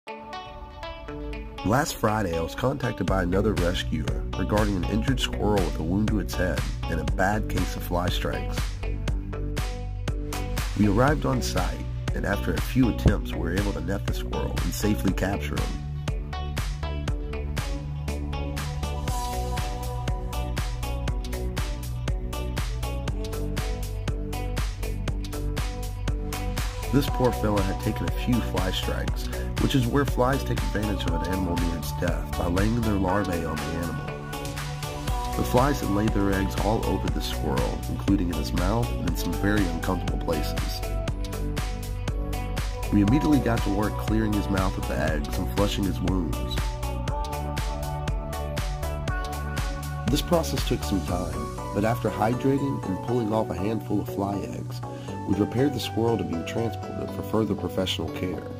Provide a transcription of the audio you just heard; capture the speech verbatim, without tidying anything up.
Last Friday, I was contacted by another rescuer regarding an injured squirrel with a wound to its head and a bad case of fly strikes. We arrived on site, and after a few attempts, we were able to net the squirrel and safely capture him. This poor fella had taken a few fly strikes, which is where flies take advantage of an animal near its death by laying their larvae on the animal. The flies had laid their eggs all over the squirrel, including in his mouth and in some very uncomfortable places. We immediately got to work clearing his mouth of the eggs and flushing his wounds. This process took some time, but after hydrating and pulling off a handful of fly eggs, we prepared the squirrel to be transported for further professional care.